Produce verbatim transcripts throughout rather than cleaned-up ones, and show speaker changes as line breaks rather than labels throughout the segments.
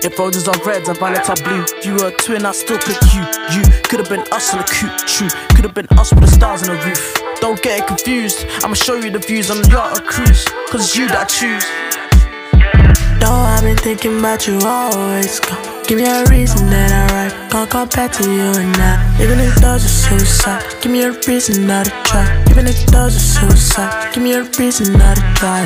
If roses are reds and violets are blue, if you were a twin, I'd still pick you. You could've been us on a coupe, true. Could've been us with the stars on the roof. Don't get it confused, I'ma show you the views on the yacht or cruise, cause it's you that I choose.
No, I've been thinking about you always. Come, give me a reason that I write. Can't compare to you and I. Even if those are suicide, give me a reason not to try. Even if those are suicide, give me a reason not to try.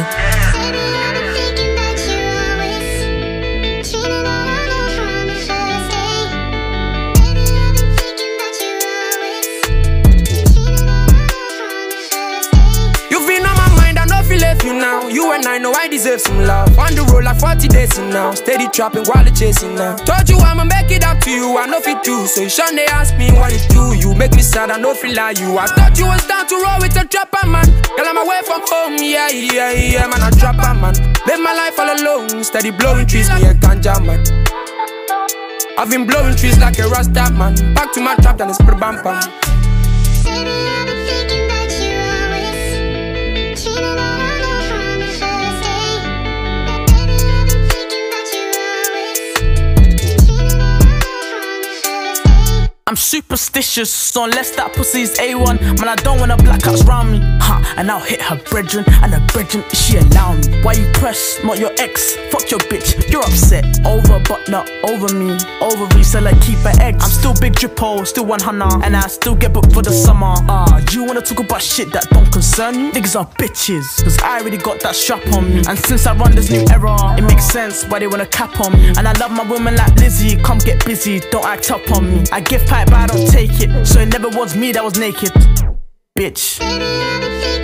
You now, you and I know I deserve some love. On the road like forty days in now, steady trapping while the chasing now. Told you I'ma make it up to you, I know if you do. So you shouldn't they ask me what you do. You make me sad, I know feel like you. I thought you was down to roll with a trapper man. Girl, I'm away from home, yeah, yeah, yeah, man, a trapper man. Live my life all alone, steady blowing trees, me a ganja man. I've been blowing trees like a rasta man. Back to my trap, then it's pretty bam bam.
I'm superstitious, so unless that pussy's A one, man, I don't want a black house round me. Ha, and I'll hit her brethren, and her brethren, if she allow me. Why you press, not your ex? Fuck your bitch, you're upset. Over, but not over me. Over reseller, keep her eggs. I'm still big drippo, still one hundred, and I still get booked for the summer. Ah, you wanna talk about shit that don't concern you? Niggas are bitches, cause I already got that strap on me. And since I run this new era, it makes sense why they wanna cap on me. And I love my women like Lizzie, come get busy, don't act up on me. I give pipe, but I don't take it, so it never was me that was naked. Bitch.